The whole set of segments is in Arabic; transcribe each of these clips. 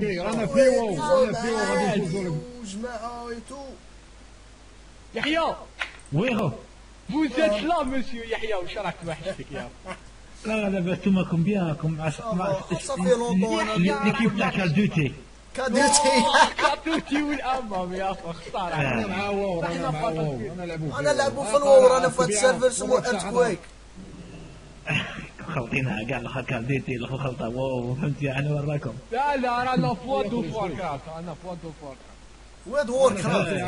رانا في واو غادي نفوزوا لك جماعه ايتو. يحيى وي هو vous êtes là monsieur يحيى واش راك وحشتك يا لا دابا انتوما كومبيان مع صافي لونطون ليكيب تاع كالدوتي كادوتي. كاتوتي والامام يا اخو خساره رانا مع واو رانا نلعبوا في الواو. رانا في واحد السيرفر سمو ارتكويك. خلطينها كاع الاخر كالدوتي الاخر خلطه واو فهمتي انا وراكم. لا رانا في وورد اوف ووركرافت رانا في وورد اوف ووركرافت واد وور كرافت.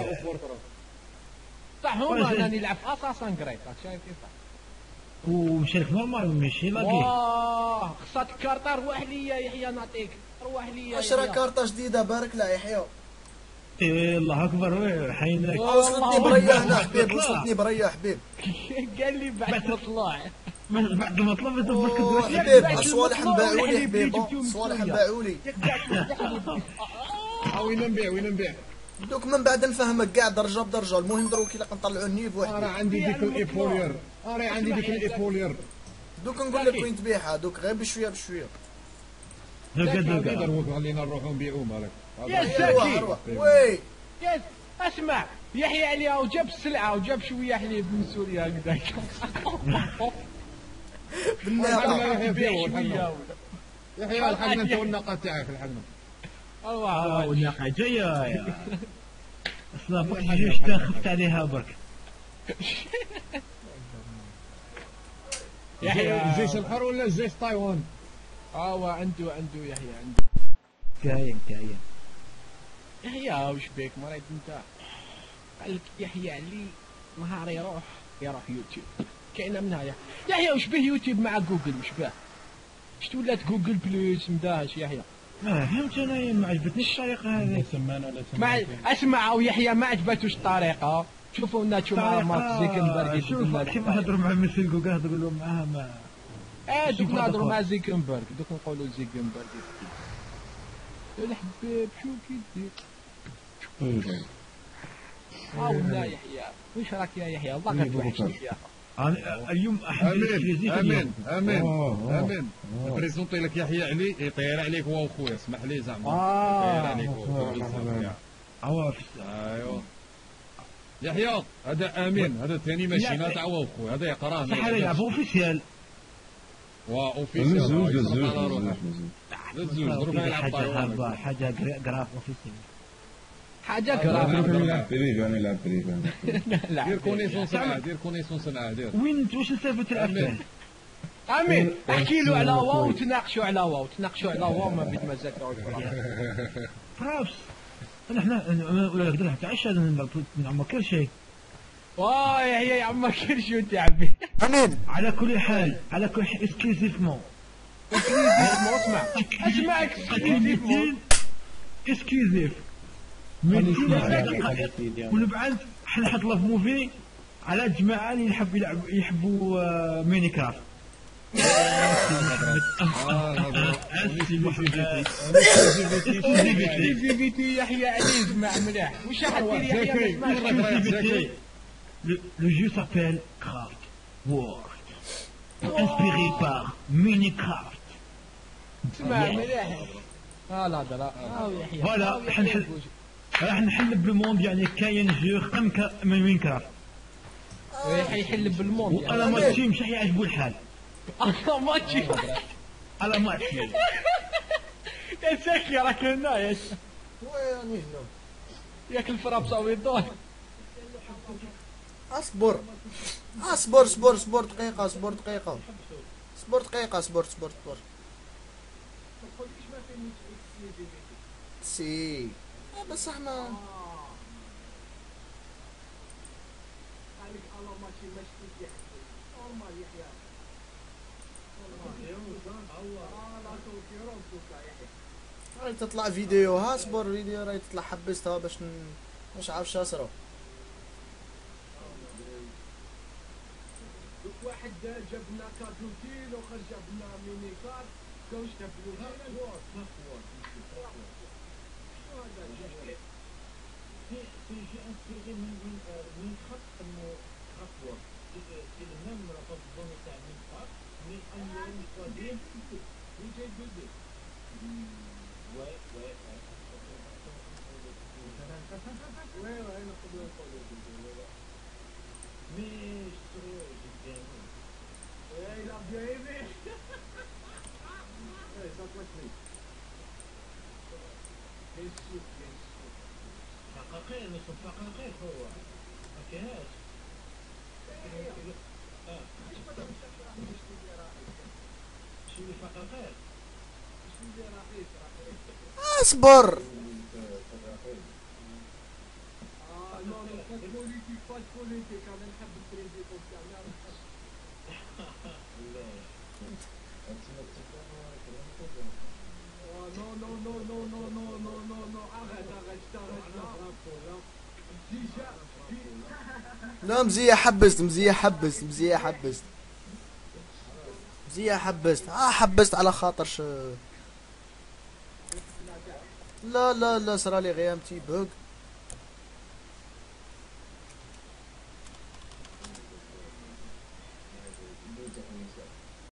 صح هما انا نلعب في اساسن كريد راك شايف كيف ومشارك نورمال ماشي لاكي. واه خصك كارطه روح ليا يحيى نعطيك روح ليا 10 كارطه جديده بارك لا يحيى. ايه الله اكبر وي حينك. وصلتني بريه هنا حبيب وصلتني بريه حبيب. قال لي بعد ما طلع بعد ما طلبت برك حبيب صوالح نباعولي حبيب صوالح نباعولي. وين نبيع دوك من بعد نفهمك كاع درجه بدرجه. المهم دروك الا كنطلعوا النيفو راه عندي ديك الايبولير دوك نقول لك وين تبيعها دوك غير بشويه بشويه. دروك خلينا نروحوا نبيعوا مالك. يا ساكي وي يس اسمع يحيى عليها وجاب السلعه وجاب شويه حليب من سوريا هكذاك بالناقه. يحيى الحقنا انت والناقه تاعك الحقنا. الله والناقه جايه اصلا وقت جوج خفت عليها برك. يحيى الجيش الحر ولا الجيش تايوان؟ عنده يحيى عنده كاين يحيى واش بيك مريض انت؟ قال لك يحيى علي نهار يروح يوتيوب كاينه من هايا. يحيى واش به يوتيوب مع جوجل واش باه؟ شت ولات جوجل بلس مداهش يحيى؟ ما فهمت انا ما عجبتنيش الطريقه هذه. ما اسمع يحيى ما عجبتوش الطريقه. شوفوا لنا شو مارك زيكنبرغ شوف كيف نهضروا مع مثل جوجل نهضروا معاه ما دوك نهضروا مع زيكنبرغ دوك نقولوا زيكنبرغ يا الحبيب شو كيدير ولا يحيى واش راك يا يحيى الله كتوحشني يا اليوم امين بريزونطي لك يحيى علي يطير عليك هو وخويا اسمح لي زعما يطير عليك هو ايوا يحيى هذا امين هذا ثاني ماشينه تاع هو وخويا هذا يقراه صح يلعب اوفيسيال اوفيسيال زوج حاجه جراف اوفيسيال حاجه كراف نلعب بريفي دير كونيسونس معاه دير وين واش نسافر تلعب فيه؟ امين احكي له على واو تناقشوا على واو ما بيد مزاك فرابس احنا ولا نقدر نحكي عايش هذا نعمر كل شيء. يحيى يعمر كل شيء وانت عبي. امين على كل حال اسكليزيفمون اسمع اسكليزيف ونبعد حنا نحط لاف موفي على الجماعه اللي يحبوا مينيكرافت. اكسكلوزيفيتي يحيى علي جماع مليح واش راح دير يحيى ما سمعش. Le jeu s'appelle Craft World, inspiré par Minecraft. اسمع مليح لا يحيى فوالا راح نحلب بالموند يعني كاين جو خم من مينكرافت. يحيى يحلب بالموند وانا ماشي مش يعجبو الحال. انا ماشي على ماشي يا ساكي راك هنايا وين هنا ياك الفرابصه ويضون. اصبر دقيقه سي بس احنا راهي تطلع فيديو اصبر فيديو راهي تطلع حبستها باش مش عارف شاسرو. واحد جابنا كادوتين واخر جابنا ميني كارد كاوش تبلو من خط انه خطوه في النمره في الظن تاع من خط من ان القديم وجاي جديد فقاقير مش فقاقير هو ما كايناش شي فقاقير اصبر. لا مزية حبست، مزية حبست، مزية حبست، مزية حبست. حبست على خاطر لا لا لا، صرالي غيامتي بوك.